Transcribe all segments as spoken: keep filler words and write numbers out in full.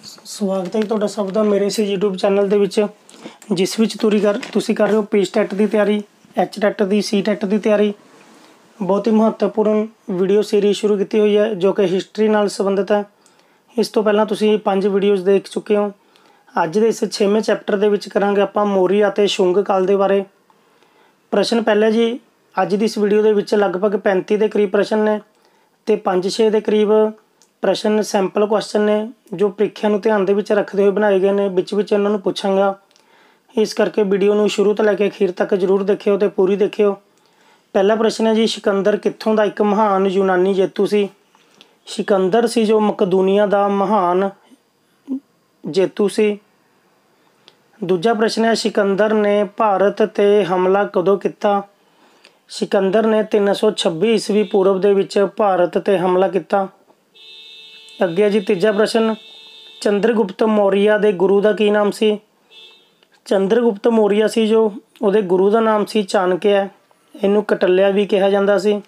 ਸਵਾਗਤ ਹੈ ਤੁਹਾਡਾ ਸਭ ਦਾ ਮੇਰੇ ਇਸ YouTube ਚੈਨਲ ਦੇ ਵਿੱਚ, ਜਿਸ ਵਿੱਚ ਤੁਸੀਂ ਕਰ ਤੁਸੀਂ ਕਰ ਰਹੇ ਹੋ ਪੀ ਟੈਟ ਦੀ ਤਿਆਰੀ, ਐਚ ਟੈਟ ਦੀ, ਸੀ ਟੈਟ ਦੀ ਤਿਆਰੀ। ਬਹੁਤ ਹੀ ਮਹੱਤਵਪੂਰਨ ਵੀਡੀਓ ਸੀਰੀਜ਼ ਸ਼ੁਰੂ ਕੀਤੀ ਹੋਈ ਹੈ ਜੋ ਕਿ ਹਿਸਟਰੀ ਨਾਲ ਸੰਬੰਧਿਤ ਹੈ। ਇਸ ਤੋਂ ਪਹਿਲਾਂ ਤੁਸੀਂ ਪੰਜ ਵੀਡੀਓਜ਼ ਦੇਖ ਚੁੱਕੇ ਹੋ। ਅੱਜ ਦੇ ਇਸ ਛੇਵੇਂ ਚੈਪਟਰ ਦੇ ਵਿੱਚ ਕਰਾਂਗੇ ਆਪਾਂ ਮੌਰੀਆ ਅਤੇ ਸ਼ੁੰਗ ਕਾਲ ਦੇ ਬਾਰੇ। ਪ੍ਰਸ਼ਨ ਪਹਿਲਾ ਜੀ, ਅੱਜ ਦੀ ਇਸ ਵੀਡੀਓ ਦੇ ਵਿੱਚ ਲਗਭਗ ਪੈਂਤੀ ਦੇ ਕਰੀਬ ਪ੍ਰਸ਼ਨ ਨੇ ਤੇ ਪੰਜ ਛੇ ਦੇ ਕਰੀਬ ਪ੍ਰਸ਼ਨ ਸੈਂਪਲ ਕੁਐਸਚਨ ने जो ਪ੍ਰੀਖਿਆ ਨੂੰ ਧਿਆਨ ਦੇ ਵਿੱਚ ਰੱਖਦੇ ਹੋਏ ਬਣਾਏ ਗਏ ਨੇ। ਵਿੱਚ ਵਿੱਚ ਇਹਨਾਂ ਨੂੰ ਪੁੱਛਾਂਗਾ, ਇਸ ਕਰਕੇ ਵੀਡੀਓ ਨੂੰ ਸ਼ੁਰੂ ਤੋਂ ਲੈ ਕੇ ਅਖੀਰ ਤੱਕ ਜ਼ਰੂਰ ਦੇਖਿਓ ਤੇ ਪੂਰੀ ਦੇਖਿਓ। ਪਹਿਲਾ ਪ੍ਰਸ਼ਨ ਹੈ ਜੀ, ਸਿਕੰਦਰ ਕਿੱਥੋਂ ਦਾ ਇੱਕ ਮਹਾਨ ਯੂਨਾਨੀ ਜੇਤੂ ਸੀ? ਸਿਕੰਦਰ ਸੀ ਜੋ ਮਕਦੂਨੀਆ ਦਾ ਮਹਾਨ ਜੇਤੂ ਸੀ। ਦੂਜਾ ਪ੍ਰਸ਼ਨ ਹੈ, ਸਿਕੰਦਰ ਨੇ ਭਾਰਤ ਤੇ ਹਮਲਾ ਕਦੋਂ ਕੀਤਾ? ਸਿਕੰਦਰ ਨੇ ਤਿੰਨ सौ छब्बी ਈਸਵੀ ਪੂਰਵ ਦੇ ਵਿੱਚ ਭਾਰਤ ਤੇ ਹਮਲਾ ਕੀਤਾ। ਅੱਗੇ ਜੀ ਤੀਜਾ ਪ੍ਰਸ਼ਨ, ਚੰਦਰਗੁਪਤ ਮੌਰੀਆ ਦੇ ਗੁਰੂ ਦਾ ਕੀ ਨਾਮ ਸੀ? ਚੰਦਰਗੁਪਤ ਮੌਰੀਆ ਸੀ ਜੋ ਉਹਦੇ ਗੁਰੂ ਦਾ ਨਾਮ ਸੀ ਚਾਣਕਿਆ, ਇਹਨੂੰ ਕਟਲਿਆ ਵੀ ਕਿਹਾ ਜਾਂਦਾ ਸੀ।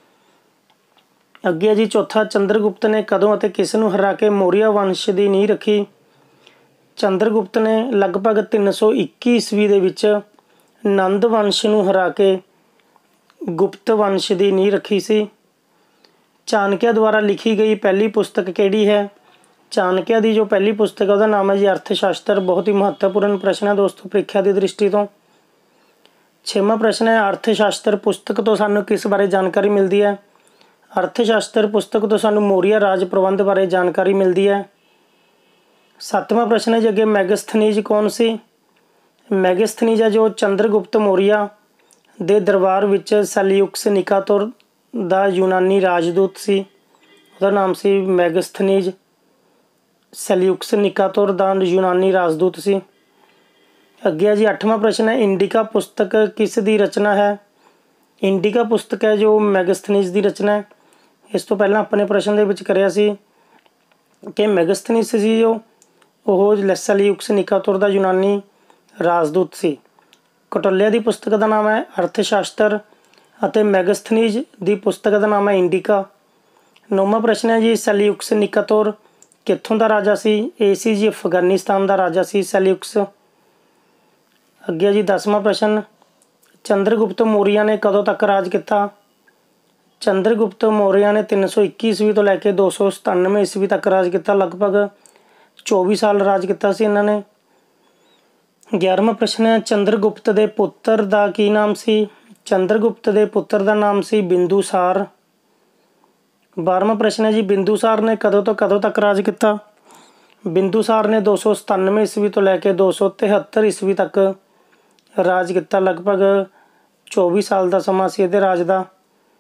ਅੱਗੇ ਜੀ ਚੌਥਾ, ਚੰਦਰਗੁਪਤ ਨੇ ਕਦੋਂ ਅਤੇ ਕਿਸ ਨੂੰ ਹਰਾ ਕੇ ਮੌਰੀਆ ਵੰਸ਼ ਦੀ ਨੀਂਹ ਰੱਖੀ? ਚੰਦਰਗੁਪਤ ਨੇ ਲਗਭਗ ਤਿੰਨ सौ इक्की ਈਸਵੀ ਦੇ ਵਿੱਚ ਨੰਦ ਵੰਸ਼ ਨੂੰ ਹਰਾ ਕੇ ਗੁਪਤ ਵੰਸ਼ ਦੀ ਨੀਂਹ ਰੱਖੀ ਸੀ। ਚਾਣਕਿਆ ਦੁਆਰਾ ਲਿਖੀ ਗਈ ਪਹਿਲੀ ਪੁਸਤਕ ਕਿਹੜੀ ਹੈ? ਚਾਣਕਿਆ ਦੀ ਜੋ ਪਹਿਲੀ ਪੁਸਤਕ ਹੈ ਉਹਦਾ ਨਾਮ ਹੈ ਜੀ ਅਰਥ ਸ਼ਾਸਤਰ। ਬਹੁਤ ਹੀ ਮਹੱਤਵਪੂਰਨ ਪ੍ਰਸ਼ਨ ਹੈ ਦੋਸਤੋ ਪ੍ਰੀਖਿਆ ਦੀ ਦ੍ਰਿਸ਼ਟੀ ਤੋਂ। ਛੇਵਾਂ ਪ੍ਰਸ਼ਨ ਹੈ, ਅਰਥ ਸ਼ਾਸਤਰ ਪੁਸਤਕ ਤੋਂ ਸਾਨੂੰ ਕਿਸ ਬਾਰੇ ਜਾਣਕਾਰੀ ਮਿਲਦੀ ਹੈ? ਅਰਥ ਸ਼ਾਸਤਰ ਪੁਸਤਕ ਤੋਂ ਸਾਨੂੰ ਮੌਰੀਆ ਰਾਜ ਪ੍ਰਬੰਧ ਬਾਰੇ ਜਾਣਕਾਰੀ ਮਿਲਦੀ ਹੈ। ਸੱਤਵਾਂ ਪ੍ਰਸ਼ਨ ਹੈ ਜੀ ਅੱਗੇ, ਮੈਗਸਥਨੀਜ਼ ਕੌਣ ਸੀ? ਮੈਗਸਥਨੀਜ਼ ਹੈ ਜੋ ਚੰਦਰਗੁਪਤ ਮੌਰੀਆ ਦੇ ਦਰਬਾਰ ਵਿੱਚ ਸੈਲਿਊਕਸ ਨਿਕਾਤੋਰ ਦਾ ਯੂਨਾਨੀ ਰਾਜਦੂਤ ਸੀ। ਉਹਦਾ ਨਾਮ ਸੀ ਮੈਗਸਥਨੀਜ਼। ਸੈਲਿਊਕਸ ਨਿਕਾਤੋਰ ਦਾ ਯੂਨਾਨੀ ਰਾਜਦੂਤ ਸੀ। ਅੱਗੇ ਜੀ ਅੱਠਵਾਂ ਪ੍ਰਸ਼ਨ ਹੈ, ਇੰਡਿਕਾ ਪੁਸਤਕ ਕਿਸ ਦੀ ਰਚਨਾ ਹੈ? ਇੰਡਿਕਾ ਪੁਸਤਕ ਹੈ ਜੋ ਮੈਗਸਥਨੀਜ਼ ਦੀ ਰਚਨਾ ਹੈ। ਇਸ ਤੋਂ ਪਹਿਲਾਂ ਆਪਣੇ ਪ੍ਰਸ਼ਨ ਦੇ ਵਿੱਚ ਕਰਿਆ ਸੀ ਕਿ ਮੈਗਸਥਨੀਜ਼ ਸੀ ਜੋ ਉਹ ਸੈਲਿਊਕਸ ਨਿਕਾਤੋਰ ਦਾ ਯੂਨਾਨੀ ਰਾਜਦੂਤ ਸੀ। ਕਟੋਲਿਆ ਦੀ ਪੁਸਤਕ ਦਾ ਨਾਮ ਹੈ ਅਰਥ ਸ਼ਾਸਤਰ ਅਤੇ ਮੈਗਸਥਨੀਜ਼ ਦੀ ਪੁਸਤਕ ਦਾ ਨਾਮ ਹੈ ਇੰਡਿਕਾ। ਨੌਵਾਂ ਪ੍ਰਸ਼ਨ ਹੈ ਜੀ, ਸੈਲਿਊਕਸ ਨਿਕਾਤੋਰ ਕਿੱਥੋਂ ਦਾ ਰਾਜਾ ਸੀ? ਇਹ ਸੀ ਜੀ ਅਫਗਾਨਿਸਤਾਨ ਦਾ ਰਾਜਾ ਸੀ ਸੈਲਿਊਕਸ। ਅੱਗੇ ਜੀ ਦਸਵਾਂ ਪ੍ਰਸ਼ਨ, ਚੰਦਰਗੁਪਤ ਮੌਰੀਆ ਨੇ ਕਦੋਂ ਤੱਕ ਰਾਜ ਕੀਤਾ? ਚੰਦਰਗੁਪਤ ਮੌਰੀਆ ਨੇ ਤਿੰਨ सौ इक्की ਈਸਵੀ ਤੋਂ ਲੈ ਕੇ ਦੋ सौ सतानवे ਈਸਵੀ ਤੱਕ ਰਾਜ ਕੀਤਾ। ਲਗਭਗ ਚੌਵੀ ਸਾਲ ਰਾਜ ਕੀਤਾ ਸੀ ਇਹਨਾਂ ਨੇ। ਗਿਆਰਵਾਂ ਪ੍ਰਸ਼ਨ ਹੈ, ਚੰਦਰਗੁਪਤ ਦੇ ਪੁੱਤਰ ਦਾ ਕੀ ਨਾਮ ਸੀ? ਚੰਦਰਗੁਪਤ ਦੇ ਪੁੱਤਰ ਦਾ ਨਾਮ ਸੀ ਬਿੰਦੂਸਾਰ। ਬਾਰਵਾਂ ਪ੍ਰਸ਼ਨ ਹੈ ਜੀ, ਬਿੰਦੂਸਾਰ ਨੇ ਕਦੋਂ ਤੋਂ ਕਦੋਂ ਤੱਕ ਰਾਜ ਕੀਤਾ? ਬਿੰਦੂਸਾਰ ਨੇ ਦੋ सौ सतानवे ਈਸਵੀ ਤੋਂ ਲੈ ਕੇ ਦੋ सौ तिहत्तर ਈਸਵੀ ਤੱਕ ਰਾਜ ਕੀਤਾ। ਲਗਭਗ ਚੌਵੀ ਸਾਲ ਦਾ ਸਮਾਂ ਸੀ ਇਹਦੇ ਰਾਜ ਦਾ।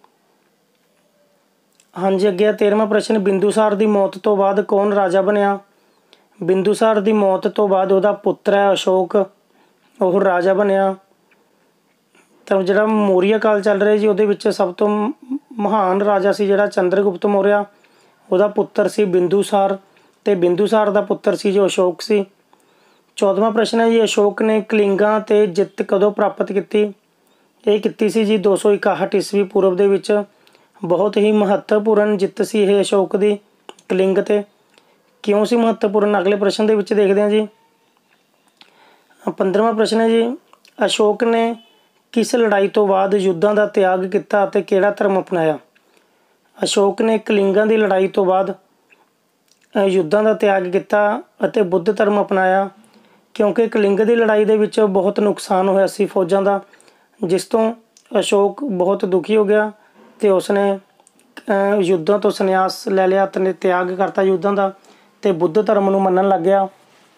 ਹਾਂਜੀ ਅੱਗੇ ਤੇਰਵਾਂ ਪ੍ਰਸ਼ਨ, ਬਿੰਦੂਸਾਰ ਦੀ ਮੌਤ ਤੋਂ ਬਾਅਦ ਕੌਣ ਰਾਜਾ ਬਣਿਆ? ਬਿੰਦੂਸਾਰ ਦੀ ਮੌਤ ਤੋਂ ਬਾਅਦ ਉਹਦਾ ਪੁੱਤਰ ਹੈ ਅਸ਼ੋਕ, ਉਹ ਰਾਜਾ ਬਣਿਆ। ਤਾਂ ਜਿਹੜਾ ਮੌਰੀਆ ਕਾਲ ਚੱਲ ਰਿਹਾ ਜੀ ਉਹਦੇ ਵਿੱਚ ਸਭ ਤੋਂ ਮਹਾਨ ਰਾਜਾ ਸੀ ਜਿਹੜਾ ਚੰਦਰਗੁਪਤ ਮੌਰੀਆ, ਉਹਦਾ ਪੁੱਤਰ ਸੀ ਬਿੰਦੂਸਾਰ ਤੇ ਬਿੰਦੂਸਾਰ ਦਾ ਪੁੱਤਰ ਸੀ ਜੋ ਅਸ਼ੋਕ ਸੀ। ਚੌਦਵਾਂ ਪ੍ਰਸ਼ਨ ਹੈ ਜੀ, ਅਸ਼ੋਕ ਨੇ ਕਲਿੰਗਾਂ ਤੇ ਜਿੱਤ ਕਦੋਂ ਪ੍ਰਾਪਤ ਕੀਤੀ? ਇਹ ਕੀਤੀ ਸੀ ਜੀ ਦੋ सौ इकसठ ਈਸਵੀ ਪੂਰਵ ਦੇ ਵਿੱਚ। ਬਹੁਤ ਹੀ ਮਹੱਤਵਪੂਰਨ ਜਿੱਤ ਸੀ ਇਹ ਅਸ਼ੋਕ ਦੀ ਕਲਿੰਗ ਤੇ। ਕਿਉਂ ਸੀ ਮਹੱਤਵਪੂਰਨ? ਅਗਲੇ ਪ੍ਰਸ਼ਨ ਦੇ ਵਿੱਚ ਦੇਖਦੇ ਹਾਂ ਜੀ। ਪੰਦਰਵਾਂ ਪ੍ਰਸ਼ਨ ਹੈ ਜੀ, ਅਸ਼ੋਕ ਨੇ ਕਿਸ ਲੜਾਈ ਤੋਂ ਬਾਅਦ ਯੁੱਧਾਂ ਦਾ ਤਿਆਗ ਕੀਤਾ ਅਤੇ ਕਿਹੜਾ ਧਰਮ ਅਪਣਾਇਆ? ਅਸ਼ੋਕ ਨੇ ਕਲਿੰਗਾਂ ਦੀ ਲੜਾਈ ਤੋਂ ਬਾਅਦ ਯੁੱਧਾਂ ਦਾ ਤਿਆਗ ਕੀਤਾ ਅਤੇ ਬੁੱਧ ਧਰਮ ਅਪਣਾਇਆ, ਕਿਉਂਕਿ ਕਲਿੰਗ ਦੀ ਲੜਾਈ ਦੇ ਵਿੱਚ ਬਹੁਤ ਨੁਕਸਾਨ ਹੋਇਆ ਸੀ ਫੌਜਾਂ ਦਾ, ਜਿਸ ਤੋਂ ਅਸ਼ੋਕ ਬਹੁਤ ਦੁਖੀ ਹੋ ਗਿਆ ਅਤੇ ਉਸਨੇ ਯੁੱਧਾਂ ਤੋਂ ਸੰਨਿਆਸ ਲੈ ਲਿਆ ਅਤੇ ਤਿਆਗ ਕਰਤਾ ਯੁੱਧਾਂ ਦਾ ਅਤੇ ਬੁੱਧ ਧਰਮ ਨੂੰ ਮੰਨਣ ਲੱਗ ਗਿਆ।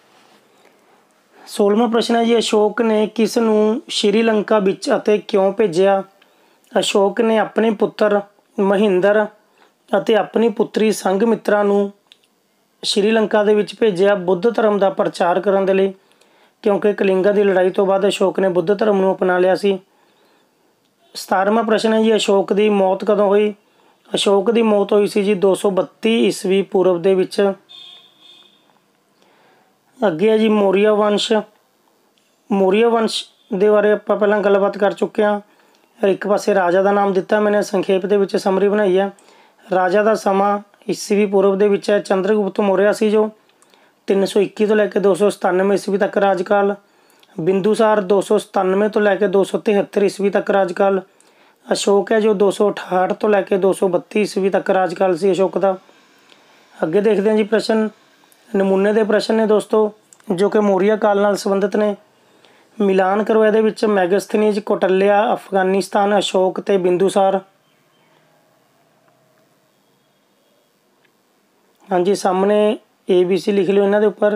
ਸੋਲਵਾਂ ਪ੍ਰਸ਼ਨ ਹੈ ਜੀ, ਅਸ਼ੋਕ ਨੇ ਕਿਸ ਨੂੰ ਸ਼੍ਰੀਲੰਕਾ ਵਿੱਚ ਅਤੇ ਕਿਉਂ ਭੇਜਿਆ? ਅਸ਼ੋਕ ਨੇ ਆਪਣੇ ਪੁੱਤਰ ਮਹਿੰਦਰ ਅਤੇ ਆਪਣੀ ਪੁੱਤਰੀ ਸੰਘਮਿੱਤਰਾ ਨੂੰ ਸ਼੍ਰੀਲੰਕਾ ਦੇ ਵਿੱਚ ਭੇਜਿਆ ਬੁੱਧ ਧਰਮ ਦਾ ਪ੍ਰਚਾਰ ਕਰਨ ਦੇ ਲਈ, ਕਿਉਂਕਿ ਕਲਿੰਗਾ ਦੀ ਲੜਾਈ ਤੋਂ ਬਾਅਦ ਅਸ਼ੋਕ ਨੇ ਬੁੱਧ ਧਰਮ ਨੂੰ ਅਪਣਾ ਲਿਆ ਸੀ। ਸਤਾਰਵਾਂ ਪ੍ਰਸ਼ਨ ਹੈ ਜੀ, ਅਸ਼ੋਕ ਦੀ ਮੌਤ ਕਦੋਂ ਹੋਈ? ਅਸ਼ੋਕ ਦੀ ਮੌਤ ਹੋਈ ਸੀ ਜੀ ਦੋ सौ बत्ती ਈਸਵੀ ਪੂਰਵ ਦੇ ਵਿੱਚ। ਅੱਗੇ ਹੈ ਜੀ ਮੌਰੀਆ ਵੰਸ਼। ਮੌਰੀਆ ਵੰਸ਼ ਦੇ ਬਾਰੇ ਆਪਾਂ ਪਹਿਲਾਂ ਗੱਲਬਾਤ ਕਰ ਚੁੱਕੇ ਹਾਂ। ਇੱਕ ਪਾਸੇ ਰਾਜਾ ਦਾ ਨਾਮ ਦਿੱਤਾ ਮੈਨੇ, ਸੰਖੇਪ ਦੇ ਵਿੱਚ ਸਮਰੀ ਬਣਾਈ ਹੈ। ਰਾਜਾ ਦਾ ਸਮਾਂ ਈਸਵੀ ਪੂਰਵ ਦੇ ਵਿੱਚ ਹੈ। ਚੰਦਰਗੁਪਤ ਮੌਰੀਆ ਸੀ ਜੋ ਤਿੰਨ ਸੌ ਇੱਕੀ ਤੋਂ ਲੈ ਕੇ ਦੋ ਸੌ ਸਤਾਨਵੇਂ ਈਸਵੀ ਤੱਕ ਰਾਜਕਾਲ। ਬਿੰਦੂਸਾਰ ਦੋ ਸੌ ਸਤਾਨਵੇਂ ਤੋਂ ਲੈ ਕੇ ਦੋ ਸੌ ਤਿਹੱਤਰ ਈਸਵੀ ਤੱਕ ਰਾਜਕਾਲ। ਅਸ਼ੋਕ ਹੈ ਜੋ ਦੋ ਸੌ ਅਠਾਹਠ ਤੋਂ ਲੈ ਕੇ ਦੋ ਸੌ ਬੱਤੀ ਈਸਵੀ ਤੱਕ ਰਾਜਕਾਲ ਸੀ ਅਸ਼ੋਕ ਦਾ। ਅੱਗੇ ਦੇਖਦੇ ਹਾਂ ਜੀ ਪ੍ਰਸ਼ਨ, ਨਮੂਨੇ ਦੇ ਪ੍ਰਸ਼ਨ ਨੇ ਦੋਸਤੋ ਜੋ ਕਿ ਮੌਰੀਆ ਕਾਲ ਨਾਲ ਸੰਬੰਧਿਤ ਨੇ। ਮਿਲਾਨ ਕਰੋ ਇਹਦੇ ਵਿੱਚ ਮੈਗਸਥਨੀਜ਼, ਕੌਟਲਿਆ, ਅਫਗਾਨਿਸਤਾਨ, ਅਸ਼ੋਕ ਤੇ ਬਿੰਦੂਸਾਰ। ਹਾਂਜੀ ਸਾਹਮਣੇ ਏ ਬੀ ਸੀ ਲਿਖ ਲਿਓ ਇਹਨਾਂ ਦੇ ਉੱਪਰ।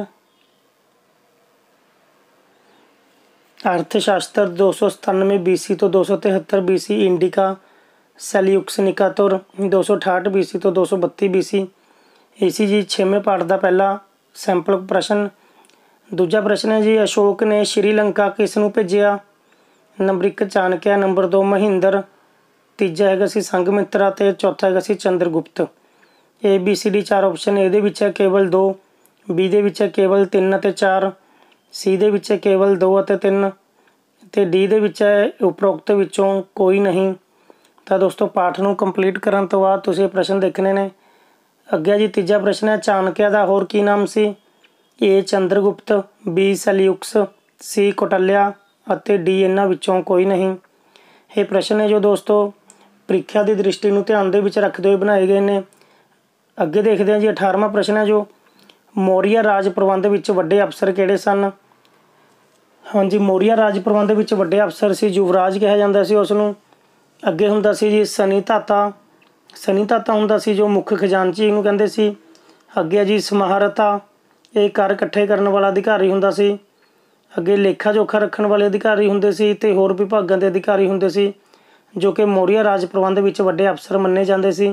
अर्थ शास्त्र दो सौ सतानवे बी सी तो दो सौ तिहत्तर बी सी, इंडिका सैल्यूक्स निकातुर दो सौ अठाहठ बी सी तो दो सौ बत्ती बी सी। ए सी जी छेवें पाठ का पहला सैंपल प्रश्न। दूजा प्रश्न है जी, अशोक ने श्रीलंका किस नूं भेजिया? नंबर एक चाणक्य, नंबर दो महिंदर, तीजा हैगा सी संघमित्रा ते चौथा हैगा C Chandragupta. A B C D चार ऑप्शन, ए दे विच है केवल दो, बी दे विच है केवल तीन ते चार, सी दे विच है केवल दो ਅਤੇ ਤਿੰਨ ਤੇ ਡੀ ਦੇ ਵਿੱਚ ਹੈ ਉਪਰੋਕਤ ਵਿੱਚੋਂ ਕੋਈ ਨਹੀਂ। ਤਾਂ ਦੋਸਤੋ ਪਾਠ ਨੂੰ ਕੰਪਲੀਟ ਕਰਨ ਤੋਂ ਬਾਅਦ ਤੁਸੀਂ ਇਹ ਪ੍ਰਸ਼ਨ ਦੇਖਣੇ ਨੇ। ਅੱਗੇ ਜੀ ਤੀਜਾ ਪ੍ਰਸ਼ਨ ਹੈ, ਚਾਣਕਿਆ ਦਾ ਹੋਰ ਕੀ ਨਾਮ ਸੀ? ਏ ਚੰਦਰਗੁਪਤ, ਬੀ ਸੈਲਿਊਕਸ, ਸੀ ਕੌਟਲਿਆ ਅਤੇ ਡੀ ਇਹਨਾਂ ਵਿੱਚੋਂ ਕੋਈ ਨਹੀਂ। ਇਹ ਪ੍ਰਸ਼ਨ ਹੈ ਜੋ ਦੋਸਤੋ ਪ੍ਰੀਖਿਆ ਦੀ ਦ੍ਰਿਸ਼ਟੀ ਨੂੰ ਧਿਆਨ ਦੇ ਵਿੱਚ ਰੱਖਦੇ ਹੋਏ ਬਣਾਏ ਗਏ ਨੇ। ਅੱਗੇ ਦੇਖਦੇ ਹਾਂ ਜੀ ਅਠਾਰਵਾਂ ਪ੍ਰਸ਼ਨ ਹੈ ਜੋ, ਮੌਰੀਆ ਰਾਜ ਪ੍ਰਬੰਧ ਵਿੱਚ ਵੱਡੇ ਅਫਸਰ ਕਿਹੜੇ ਸਨ? ਹਾਂਜੀ ਮੌਰੀਆ ਰਾਜ ਪ੍ਰਬੰਧ ਵਿੱਚ ਵੱਡੇ ਅਫਸਰ ਸੀ ਯੁਵਰਾਜ ਕਿਹਾ ਜਾਂਦਾ ਸੀ ਉਸ ਨੂੰ। ਅੱਗੇ ਹੁੰਦਾ ਸੀ ਜੀ ਸਨੀਤਾਤਾ, ਸਨੀਤਾਤਾ ਹੁੰਦਾ ਸੀ ਜੋ ਮੁੱਖ ਖਜ਼ਾਨਚੀ ਨੂੰ ਕਹਿੰਦੇ ਸੀ। ਅੱਗੇ ਜੀ ਸਮਾਹਰਤਾ, ਇਹ ਕਰ ਇਕੱਠੇ ਕਰਨ ਵਾਲਾ ਅਧਿਕਾਰੀ ਹੁੰਦਾ ਸੀ। ਅੱਗੇ ਲੇਖਾ ਜੋਖਾ ਰੱਖਣ ਵਾਲੇ ਅਧਿਕਾਰੀ ਹੁੰਦੇ ਸੀ ਅਤੇ ਹੋਰ ਵਿਭਾਗਾਂ ਦੇ ਅਧਿਕਾਰੀ ਹੁੰਦੇ ਸੀ ਜੋ ਕਿ ਮੌਰੀਆ ਰਾਜ ਪ੍ਰਬੰਧ ਵਿੱਚ ਵੱਡੇ ਅਫਸਰ ਮੰਨੇ ਜਾਂਦੇ ਸੀ।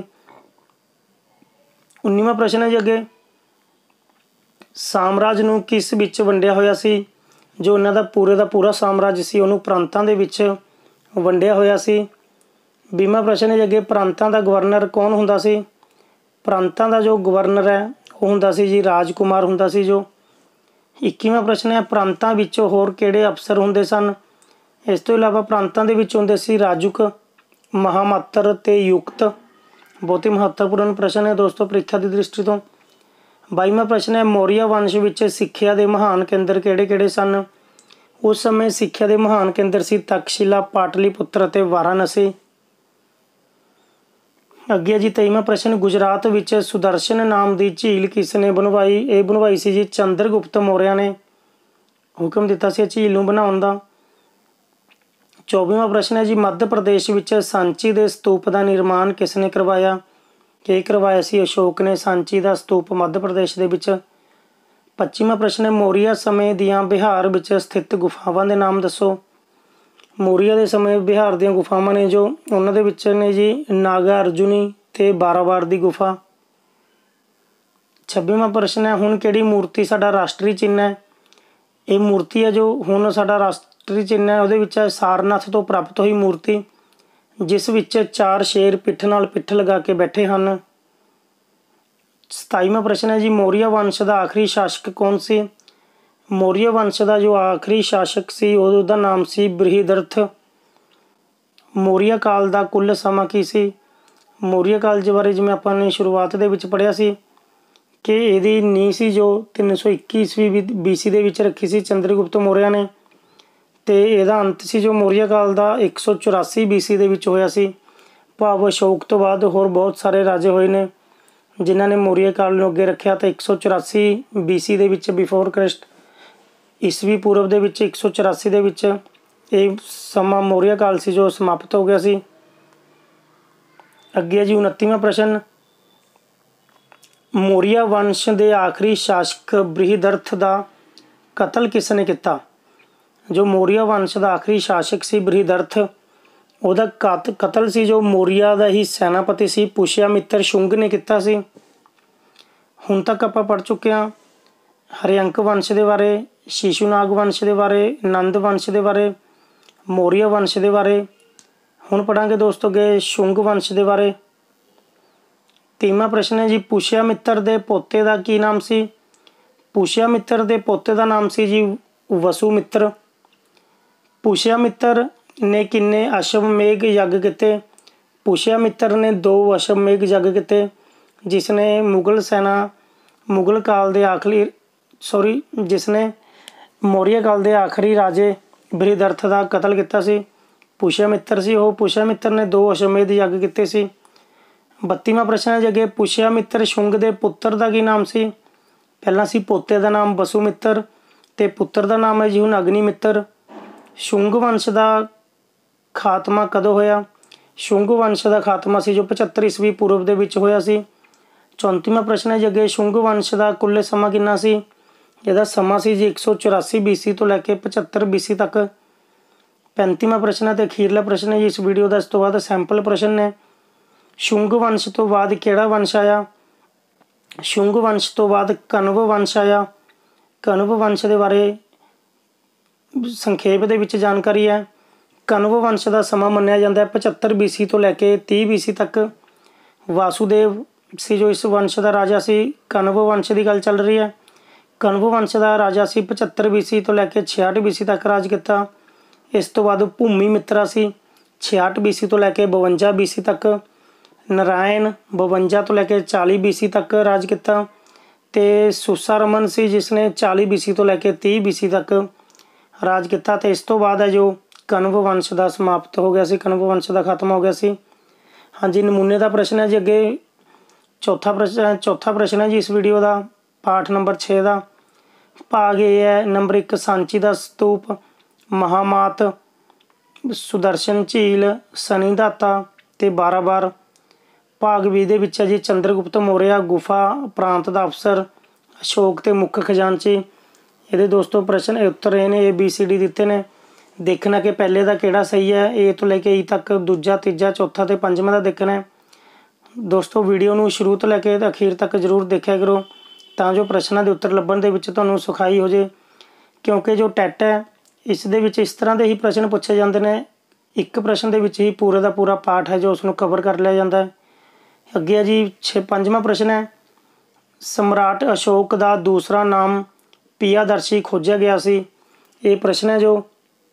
ਉੱਨੀਵਾਂ ਪ੍ਰਸ਼ਨ ਹੈ ਜੀ ਅੱਗੇ, ਸਾਮਰਾਜ ਨੂੰ ਕਿਸ ਵਿੱਚ ਵੰਡਿਆ ਹੋਇਆ ਸੀ? ਜੋ ਇਹਨਾਂ ਦਾ ਪੂਰੇ ਦਾ ਪੂਰਾ ਸਾਮਰਾਜ ਸੀ ਉਹਨੂੰ ਪ੍ਰਾਂਤਾਂ ਦੇ ਵਿੱਚ ਵੰਡਿਆ ਹੋਇਆ ਸੀ। ਵੀਹਵਾਂ ਪ੍ਰਸ਼ਨ ਹੈ ਜੀ ਅੱਗੇ, ਪ੍ਰਾਂਤਾਂ ਦਾ ਗਵਰਨਰ ਕੌਣ ਹੁੰਦਾ ਸੀ? ਪ੍ਰਾਂਤਾਂ ਦਾ ਜੋ ਗਵਰਨਰ ਹੈ ਉਹ ਹੁੰਦਾ ਸੀ ਜੀ ਰਾਜਕੁਮਾਰ ਹੁੰਦਾ ਸੀ ਜੋ। ਇੱਕੀਵਾਂ ਪ੍ਰਸ਼ਨ ਹੈ, ਪ੍ਰਾਂਤਾਂ ਵਿੱਚ ਹੋਰ ਕਿਹੜੇ ਅਫਸਰ ਹੁੰਦੇ ਸਨ? ਇਸ ਤੋਂ ਇਲਾਵਾ ਪ੍ਰਾਂਤਾਂ ਦੇ ਵਿੱਚ ਹੁੰਦੇ ਸੀ ਰਾਜੁਕ, ਮਹਾਮਾਤਰ ਅਤੇ ਯੁਕਤ। ਬਹੁਤ ਹੀ ਮਹੱਤਵਪੂਰਨ ਪ੍ਰਸ਼ਨ ਹੈ ਦੋਸਤੋ ਪ੍ਰੀਖਿਆ ਦੀ ਦ੍ਰਿਸ਼ਟੀ ਤੋਂ। ਬਾਈਵਾਂ ਪ੍ਰਸ਼ਨ ਹੈ, ਮੌਰੀਆ ਵੰਸ਼ ਵਿੱਚ ਸਿੱਖਿਆ ਦੇ ਮਹਾਨ ਕੇਂਦਰ ਕਿਹੜੇ ਕਿਹੜੇ ਸਨ? ਉਸ ਸਮੇਂ ਸਿੱਖਿਆ ਦੇ ਮਹਾਨ ਕੇਂਦਰ ਸੀ ਤਕਸ਼ਿਲਾ, ਪਾਟਲੀਪੁੱਤਰ ਅਤੇ ਵਾਰਾਣਸੀ। ਅੱਗੇ ਜੀ ਤੇਈਵਾਂ ਪ੍ਰਸ਼ਨ, ਗੁਜਰਾਤ ਵਿੱਚ ਸੁਦਰਸ਼ਨ ਨਾਮ ਦੀ ਝੀਲ ਕਿਸ ਨੇ ਬਣਵਾਈ? ਇਹ ਬਣਵਾਈ ਸੀ ਜੀ ਚੰਦਰਗੁਪਤ ਮੌਰਿਆ ਨੇ ਹੁਕਮ ਦਿੱਤਾ ਸੀ ਝੀਲ ਨੂੰ ਬਣਾਉਣ ਦਾ। ਚੌਵੀਵਾਂ ਪ੍ਰਸ਼ਨ ਹੈ ਜੀ, ਮੱਧ ਪ੍ਰਦੇਸ਼ ਵਿੱਚ ਸਾਂਚੀ ਦੇ ਸਤੂਪ ਦਾ ਨਿਰਮਾਣ ਕਿਸ ਨੇ ਕਰਵਾਇਆ? ਇਹ ਕਰਵਾਇਆ ਸੀ ਅਸ਼ੋਕ ਨੇ ਸਾਂਚੀ ਦਾ ਸਤੂਪ ਮੱਧ ਪ੍ਰਦੇਸ਼ ਦੇ ਵਿੱਚ। ਪੱਚੀਵਾਂ ਪ੍ਰਸ਼ਨ ਹੈ, ਮੌਰੀਆ ਸਮੇਂ ਦੀਆਂ ਬਿਹਾਰ ਵਿੱਚ ਸਥਿਤ ਗੁਫਾਵਾਂ ਦੇ ਨਾਮ ਦੱਸੋ? ਮੌਰੀਆ ਦੇ ਸਮੇਂ ਬਿਹਾਰ ਦੀਆਂ ਗੁਫਾਵਾਂ ਨੇ ਜੋ ਉਹਨਾਂ ਦੇ ਵਿੱਚ ਨੇ ਜੀ ਨਾਗਾ ਅਰਜੁਨੀ ਅਤੇ ਬਾਰਾਵਾੜ ਦੀ ਗੁਫਾ। ਛੱਬੀਵਾਂ ਪ੍ਰਸ਼ਨ ਹੈ, ਹੁਣ ਕਿਹੜੀ ਮੂਰਤੀ ਸਾਡਾ ਰਾਸ਼ਟਰੀ ਚਿੰਨ੍ਹ ਹੈ? ਇਹ ਮੂਰਤੀ ਹੈ ਜੋ ਹੁਣ ਸਾਡਾ ਰਾਸ਼ਟਰੀ ਚਿੰਨ੍ਹ ਹੈ ਉਹਦੇ ਵਿੱਚ ਹੈ ਸਾਰਨਾਥ ਤੋਂ ਪ੍ਰਾਪਤ ਹੋਈ ਮੂਰਤੀ ਜਿਸ ਵਿੱਚ ਚਾਰ ਸ਼ੇਰ ਪਿੱਠ ਨਾਲ ਪਿੱਠ ਲਗਾ ਕੇ ਬੈਠੇ ਹਨ। ਸਤਾਈਵਾਂ ਪ੍ਰਸ਼ਨ ਹੈ ਜੀ, ਮੌਰੀਆ ਵੰਸ਼ ਦਾ ਆਖਰੀ ਸ਼ਾਸਕ ਕੌਣ ਸੀ? ਮੌਰੀਆ ਵੰਸ਼ ਦਾ ਜੋ ਆਖਰੀ ਸ਼ਾਸਕ ਸੀ ਉਹਦਾ ਨਾਮ ਸੀ ਬ੍ਰਿਹਦਰਥ। ਮੌਰੀਆ ਕਾਲ ਦਾ ਕੁੱਲ ਸਮਾਂ ਕੀ ਸੀ? ਮੌਰੀਆ ਕਾਲ ਦੇ ਬਾਰੇ ਜਿਵੇਂ ਆਪਾਂ ਨੇ ਸ਼ੁਰੂਆਤ ਦੇ ਵਿੱਚ ਪੜ੍ਹਿਆ ਸੀ ਕਿ ਇਹਦੀ ਨੀਂਹ ਸੀ ਜੋ ਤਿੰਨ ਸੌ ਇੱਕੀ ਈਸਵੀ ਬੀ ਸੀ ਦੇ ਵਿੱਚ ਰੱਖੀ ਸੀ ਚੰਦਰਗੁਪਤ ਮੌਰਿਆ ਨੇ, ਅਤੇ ਇਹਦਾ ਅੰਤ ਸੀ ਜੋ ਮੌਰੀਆ ਕਾਲ ਦਾ ਇੱਕ ਸੌ ਚੁਰਾਸੀ ਬੀ ਸੀ ਦੇ ਵਿੱਚ ਹੋਇਆ ਸੀ। ਭਾਵ ਅਸ਼ੋਕ ਤੋਂ ਬਾਅਦ ਹੋਰ ਬਹੁਤ ਸਾਰੇ ਰਾਜੇ ਹੋਏ ਨੇ ਜਿਨ੍ਹਾਂ ਨੇ ਮੌਰੀਆ ਕਾਲ ਨੂੰ ਅੱਗੇ ਰੱਖਿਆ, ਤਾਂ ਇੱਕ ਸੌ ਚੁਰਾਸੀ ਬੀ ਸੀ ਦੇ ਵਿੱਚ ਬਿਫੋਰ ਕ੍ਰਿਸਟ ਈਸਵੀ ਪੂਰਵ ਦੇ ਵਿੱਚ ਇੱਕ ਸੌ ਚੁਰਾਸੀ ਦੇ ਵਿੱਚ ਇਹ ਸਮਾਂ ਮੌਰੀਆ ਕਾਲ ਸੀ ਜੋ ਸਮਾਪਤ ਹੋ ਗਿਆ ਸੀ। ਅੱਗੇ ਜੀ ਉਨੱਤੀਵਾਂ ਪ੍ਰਸ਼ਨ, ਮੌਰੀਆ ਵੰਸ਼ ਦੇ ਆਖਰੀ ਸ਼ਾਸਕ ਬ੍ਰਿਹਦਰਥ ਦਾ ਕਤਲ ਕਿਸ ਨੇ ਕੀਤਾ? ਜੋ ਮੌਰੀਆ ਵੰਸ਼ ਦਾ ਆਖਰੀ ਸ਼ਾਸਕ ਸੀ ਬ੍ਰਿਹਦਰਥ ਉਹਦਾ ਕਤ ਕਤਲ ਸੀ ਜੋ ਮੌਰੀਆ ਦਾ ਹੀ ਸੈਨਾਪਤੀ ਸੀ ਪੁਸ਼ਿਆਮਿੱਤਰ ਸ਼ੁੰਗ ਨੇ ਕੀਤਾ ਸੀ। ਹੁਣ ਤੱਕ ਆਪਾਂ ਪੜ੍ਹ ਚੁੱਕੇ ਹਾਂ ਹਰਿਅੰਕ ਵੰਸ਼ ਦੇ ਬਾਰੇ, ਸ਼ਿਸ਼ੂਨਾਗ ਵੰਸ਼ ਦੇ ਬਾਰੇ, ਨੰਦ ਵੰਸ਼ ਦੇ ਬਾਰੇ, ਮੌਰੀਆ ਵੰਸ਼ ਦੇ ਬਾਰੇ। ਹੁਣ ਪੜ੍ਹਾਂਗੇ ਦੋਸਤੋ ਅੱਗੇ ਸ਼ੁੰਗ ਵੰਸ਼ ਦੇ ਬਾਰੇ। ਤੀਵਾਂ ਪ੍ਰਸ਼ਨ ਹੈ ਜੀ, ਪੁਸ਼ਿਆਮਿੱਤਰ ਦੇ ਪੋਤੇ ਦਾ ਕੀ ਨਾਮ ਸੀ? ਪੁਸ਼ਿਆਮਿੱਤਰ ਦੇ ਪੋਤੇ ਦਾ ਨਾਮ ਸੀ ਜੀ ਵਸੂਮਿੱਤਰ। ਪੁਸ਼ਿਆਮਿੱਤਰ ਨੇ ਕਿੰਨੇ ਅਸ਼ਵਮੇਘ ਯੱਗ ਕੀਤੇ? ਪੁਸ਼ਿਆਮਿੱਤਰ ਨੇ ਦੋ ਅਸ਼ਵਮੇਘ ਯੱਗ ਕੀਤੇ ਜਿਸ ਨੇ ਮੁਗਲ ਸੈਨਾ ਮੁਗਲ ਕਾਲ ਦੇ ਆਖਰੀ ਸੌਰੀ ਜਿਸਨੇ ਮੌਰੀਆ ਕਾਲ ਦੇ ਆਖਰੀ ਰਾਜੇ ਬ੍ਰਿਹਦਰਥ ਦਾ ਕਤਲ ਕੀਤਾ ਸੀ? ਪੁਸ਼ਯਾਮਿੱਤਰ ਸੀ ਉਹ। ਪੁਸ਼ਯਾਮਿੱਤਰ ਨੇ ਦੋ ਅਸ਼ਵਮੇਧ ਯੱਗ ਕੀਤੇ ਸੀ। ਬੱਤੀਵਾਂ ਪ੍ਰਸ਼ਨ ਹੈ ਜੀ ਅੱਗੇ, ਪੁਸ਼ਯਾਮਿੱਤਰ ਸ਼ੁੰਗ ਦੇ ਪੁੱਤਰ ਦਾ ਕੀ ਨਾਮ ਸੀ? ਪਹਿਲਾਂ ਸੀ ਪੋਤੇ ਦਾ ਨਾਮ ਵਸੂਮਿੱਤਰ ਤੇ ਪੁੱਤਰ ਦਾ ਨਾਮ ਹੈ ਜੀ ਹੁਣ ਅਗਨੀਮਿੱਤਰ। ਸ਼ੁੰਗ ਵੰਸ਼ ਦਾ ਖਾਤਮਾ ਕਦੋਂ ਹੋਇਆ? ਸ਼ੁੰਗ ਵੰਸ਼ ਦਾ ਖਾਤਮਾ ਸੀ ਜੋ ਪਝੱਤਰ ਈਸਵੀ ਪੂਰਵ ਦੇ ਵਿੱਚ ਹੋਇਆ ਸੀ। ਚੌਂਤੀਵਾਂ ਪ੍ਰਸ਼ਨ ਹੈ ਜੀ ਅੱਗੇ, ਸ਼ੁੰਗ ਵੰਸ਼ ਦਾ ਕੁੱਲ ਸਮਾਂ ਕਿੰਨਾ ਸੀ? ਇਹਦਾ ਸਮਾਂ ਸੀ ਜੀ ਇੱਕ ਸੌ ਚੁਰਾਸੀ ਬੀਸੀ ਤੋਂ ਲੈ ਕੇ ਪਝੱਤਰ ਬੀਸੀ ਤੱਕ। ਪੈਂਤੀਵਾਂ ਪ੍ਰਸ਼ਨ ਹੈ ਤੇ ਅਖੀਰਲਾ ਪ੍ਰਸ਼ਨ ਹੈ ਜੀ ਇਸ ਵੀਡੀਓ ਦਾ। ਇਸ ਤੋਂ ਬਾਅਦ ਸੈਂਪਲ ਪ੍ਰਸ਼ਨ ਨੇ। ਸ਼ੁੰਗ ਵੰਸ਼ ਤੋਂ ਬਾਅਦ ਕਿਹੜਾ ਵੰਸ਼ ਆਇਆ? ਸ਼ੁੰਗ ਵੰਸ਼ ਤੋਂ ਬਾਅਦ ਕਨਵ ਵੰਸ਼ ਆਇਆ। ਕਨਵ ਵੰਸ਼ ਦੇ ਬਾਰੇ ਸੰਖੇਪ ਦੇ ਵਿੱਚ ਜਾਣਕਾਰੀ ਹੈ। ਕਨਵ ਵੰਸ਼ ਦਾ ਸਮਾਂ ਮੰਨਿਆ ਜਾਂਦਾ ਹੈ ਪਝੱਤਰ ਬੀਸੀ ਤੋਂ ਲੈ ਕੇ ਤੀਹ ਬੀਸੀ ਤੱਕ। ਵਾਸੂਦੇਵ ਸੀ ਜੋ ਇਸ ਵੰਸ਼ ਦਾ ਰਾਜਾ ਸੀ। ਕਨਵ ਵੰਸ਼ ਦੀ ਗੱਲ ਚੱਲ ਰਹੀ ਹੈ। ਕਨਵ ਵੰਸ਼ ਦਾ ਰਾਜਾ ਸੀ ਪਝੱਤਰ ਬੀਸੀ ਤੋਂ ਲੈ ਕੇ ਛਿਆਹਠ ਬੀਸੀ ਤੱਕ ਰਾਜ ਕੀਤਾ। ਇਸ ਤੋਂ ਬਾਅਦ ਭੂਮੀ ਮਿੱਤਰਾ ਸੀ ਛਿਆਹਠ ਬੀਸੀ ਤੋਂ ਲੈ ਕੇ ਬਵੰਜਾ ਬੀਸੀ ਤੱਕ। ਨਾਰਾਇਣ ਬਵੰਜਾ ਤੋਂ ਲੈ ਕੇ ਚਾਲੀ ਬੀਸੀ ਤੱਕ ਰਾਜ ਕੀਤਾ। ਤੇ ਸੁਸਾਰਮਨ ਸੀ ਜਿਸਨੇ ਚਾਲੀ ਬੀਸੀ ਤੋਂ ਲੈ ਕੇ ਤੀਹ ਬੀਸੀ ਤੱਕ ਰਾਜ ਕੀਤਾ। ਤੇ ਇਸ ਤੋਂ ਬਾਅਦ ਹੈ ਜੋ ਕਨਵ ਵੰਸ਼ ਦਾ ਸਮਾਪਤ ਹੋ ਗਿਆ ਸੀ, ਕਨਵ ਵੰਸ਼ ਦਾ ਖਤਮ ਹੋ ਗਿਆ ਸੀ। ਹਾਂਜੀ, ਨਮੂਨੇ ਦਾ ਪ੍ਰਸ਼ਨ ਹੈ ਜੀ ਅੱਗੇ। ਚੌਥਾ ਪ੍ਰਸ਼ਨ ਚੌਥਾ ਪ੍ਰਸ਼ਨ ਹੈ ਜੀ ਇਸ ਵੀਡੀਓ ਦਾ, ਪਾਠ ਨੰਬਰ ਛੇ ਦਾ। ਭਾਗ ਇਹ ਹੈ ਨੰਬਰ ਇੱਕ, ਸਾਂਚੀ ਦਾ ਸਤੂਪ, ਮਹਾਮਾਤ, ਸੁਦਰਸ਼ਨ ਝੀਲ, ਸਨੀ ਦਾਤਾ ਤੇ ਬਾਰਾਬਾਰ। ਭਾਗ ਵੀਹ ਦੇ ਵਿੱਚ ਹੈ ਜੀ ਚੰਦਰਗੁਪਤ ਮੌਰਿਆ ਗੁਫਾ ਪ੍ਰਾਂਤ ਦਾ ਅਫਸਰ, ਅਸ਼ੋਕ ਤੇ ਮੁੱਖ ਖਜ਼ਾਨਚੀ। ਇਹਦੇ ਦੋਸਤੋ ਪ੍ਰਸ਼ਨ ਇਹ ਉੱਤਰ ਇਹ ਨੇ, ਏ ਬੀ ਸੀ ਡੀ ਦਿੱਤੇ ਨੇ। ਦੇਖਣਾ ਕਿ ਪਹਿਲੇ ਦਾ ਕਿਹੜਾ ਸਹੀ ਹੈ, ਏ ਤੋਂ ਲੈ ਕੇ ਈ ਤੱਕ, ਦੂਜਾ, ਤੀਜਾ, ਚੌਥਾ ਤੇ ਪੰਜਵਾਂ ਦਾ ਦੇਖਣਾ ਹੈ। ਦੋਸਤੋ ਵੀਡੀਓ ਨੂੰ ਸ਼ੁਰੂ ਤੋਂ ਲੈ ਕੇ ਅਖੀਰ ਤੱਕ ਜ਼ਰੂਰ ਦੇਖਿਆ ਕਰੋ ਤਾਂ ਜੋ ਪ੍ਰਸ਼ਨਾਂ ਦੇ ਉੱਤਰ ਲੱਭਣ ਦੇ ਵਿੱਚ ਤੁਹਾਨੂੰ ਸੁਖਾਈ ਹੋ ਜੇ। ਕਿਉਂਕਿ ਜੋ ਟੈਟ ਹੈ ਇਸ ਦੇ ਵਿੱਚ ਇਸ ਤਰ੍ਹਾਂ ਦੇ ਹੀ ਪ੍ਰਸ਼ਨ ਪੁੱਛੇ ਜਾਂਦੇ ਨੇ। ਇੱਕ ਪ੍ਰਸ਼ਨ ਦੇ ਵਿੱਚ ਹੀ ਪੂਰੇ ਦਾ ਪੂਰਾ ਪਾਠ ਹੈ ਜੋ ਉਸ ਨੂੰ ਕਵਰ ਕਰ ਲਿਆ ਜਾਂਦਾ ਹੈ। ਅੱਗੇ ਹੈ ਜੀ ਛੇ ਪੰਜਵਾਂ ਪ੍ਰਸ਼ਨ ਹੈ, ਸਮਰਾਟ ਅਸ਼ੋਕ ਦਾ ਦੂਸਰਾ ਨਾਮ ਪਿਆਦਰਸ਼ੀ ਖੋਜਿਆ ਗਿਆ ਸੀ। ਇਹ ਪ੍ਰਸ਼ਨ ਹੈ ਜੋ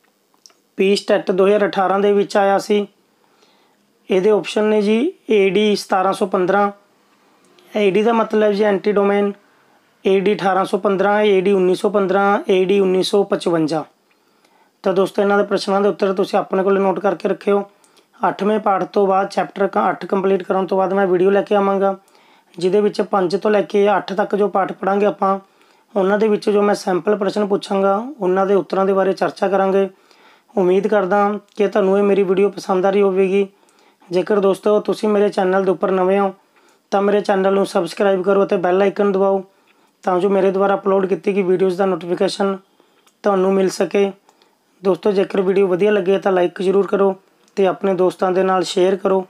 ਪੀਸ ਟੈਟ ਦੋ ਹਜ਼ਾਰ ਅਠਾਰਾਂ ਦੇ ਵਿੱਚ ਆਇਆ ਸੀ। ਇਹਦੇ ਆਪਸ਼ਨ ਨੇ ਜੀ ਏ ਡੀ ਸਤਾਰਾਂ ਸੌ ਪੰਦਰਾਂ, ਏ ਡੀ ਦਾ ਮਤਲਬ ਜੀ ਐਂਟੀ ਡੋਮੇਨ, ਏ ਡੀ ਅਠਾਰਾਂ ਸੌ ਪੰਦਰਾਂ, ਏ ਡੀ ਉੱਨੀ ਸੌ ਪੰਦਰਾਂ, ਏ ਡੀ ਉੱਨੀ ਸੌ ਪਚਵੰਜਾ। ਤਾਂ ਦੋਸਤੋ ਇਹਨਾਂ ਦੇ ਪ੍ਰਸ਼ਨਾਂ ਦੇ ਉੱਤਰ ਤੁਸੀਂ ਆਪਣੇ ਕੋਲ ਨੋਟ ਕਰਕੇ ਰੱਖਿਓ। ਅੱਠਵੇਂ ਪਾਠ ਤੋਂ ਬਾਅਦ ਚੈਪਟਰ ਅੱਠ ਕੰਪਲੀਟ ਕਰਨ ਤੋਂ ਬਾਅਦ ਮੈਂ ਵੀਡੀਓ ਲੈ ਕੇ ਆਵਾਂਗਾ ਜਿਹਦੇ ਵਿੱਚ ਪੰਜ ਤੋਂ ਲੈ ਕੇ ਅੱਠ ਤੱਕ ਜੋ ਪਾਠ ਪੜ੍ਹਾਂਗੇ ਆਪਾਂ, ਉਹਨਾਂ ਦੇ ਵਿੱਚ ਜੋ ਮੈਂ ਸੈਂਪਲ ਪ੍ਰਸ਼ਨ ਪੁੱਛਾਂਗਾ ਉਹਨਾਂ ਦੇ ਉੱਤਰਾਂ ਦੇ ਬਾਰੇ ਚਰਚਾ ਕਰਾਂਗੇ। ਉਮੀਦ ਕਰਦਾ ਕਿ ਤੁਹਾਨੂੰ ਇਹ ਮੇਰੀ ਵੀਡੀਓ ਪਸੰਦ ਆ ਰਹੀ ਹੋਵੇਗੀ। ਜੇਕਰ ਦੋਸਤੋ ਤੁਸੀਂ ਮੇਰੇ ਚੈਨਲ ਦੇ ਉੱਪਰ ਨਵੇਂ ਹੋ ਤਾਂ ਮੇਰੇ ਚੈਨਲ ਨੂੰ ਸਬਸਕ੍ਰਾਈਬ ਕਰੋ ਅਤੇ ਬੈਲ ਆਈਕਨ ਦਬਾਓ ਤਾਂ ਜੋ ਮੇਰੇ ਦੁਆਰਾ ਅਪਲੋਡ ਕੀਤੀ ਗਈ ਵੀਡੀਓਜ਼ ਦਾ ਨੋਟੀਫਿਕੇਸ਼ਨ ਤੁਹਾਨੂੰ ਮਿਲ ਸਕੇ। ਦੋਸਤੋ ਜੇਕਰ ਵੀਡੀਓ ਵਧੀਆ ਲੱਗੇ ਤਾਂ ਲਾਈਕ ਜ਼ਰੂਰ ਕਰੋ ਅਤੇ ਆਪਣੇ ਦੋਸਤਾਂ ਦੇ ਨਾਲ ਸ਼ੇਅਰ ਕਰੋ।